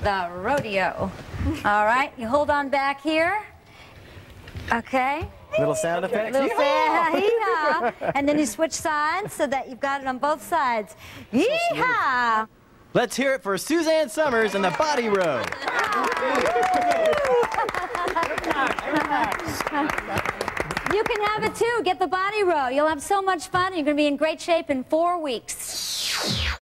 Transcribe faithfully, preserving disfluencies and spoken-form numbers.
the rodeo. All right, you hold on back here. Okay. Little sound effects. Little sound, hee-haw. And then you switch sides so that you've got it on both sides. Hee-haw. Let's hear it for Suzanne Somers and the Body Row. You can have it too. Get the Body Row. You'll have so much fun. You're going to be in great shape in four weeks.